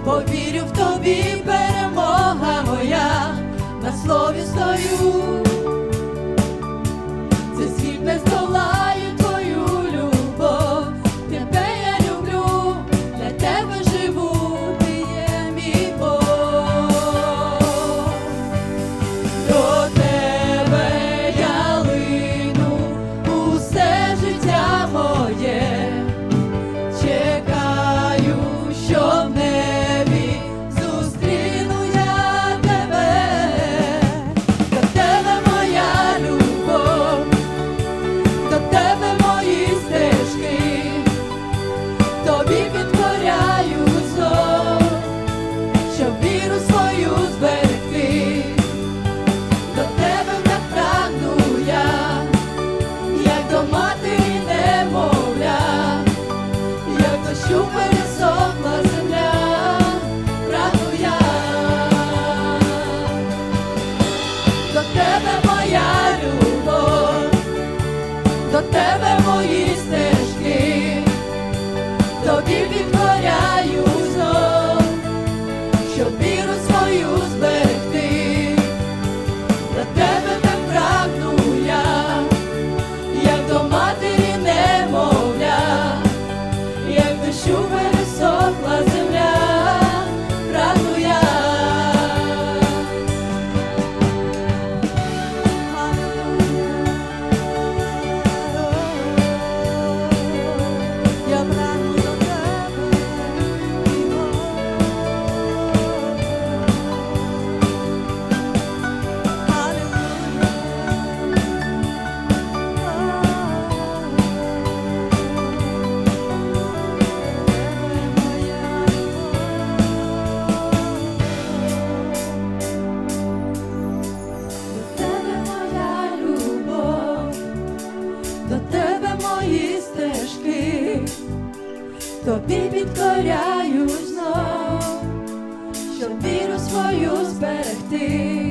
бо вірю в тобі, перемога моя, на слові стою. Цей світ не здолає твою любов, тебе я люблю, для тебе живу, ти є мій Бог. До тебе я лину усе життя моє, чекаю, що в небі зустріну я тебе. До тебе моя любов, до тебе мої стежки, тобі підкоряю знов, щоб віру свою зберегти. До тебе так прагну я, як до матері немовля, як дощу пересохла земля, прагну я. До тебе моя любов, до тебе мої стежки, тобі підкоряю знов, щоб віру свою зберегти. До тебе так прагну я, як до матері немовля, як дощу пересохла земля, прагну я. Я прагну до тебе, до тебе моя любов, до тебе мої стежки, тобі підкоряю знов, щоб віру свою зберегти.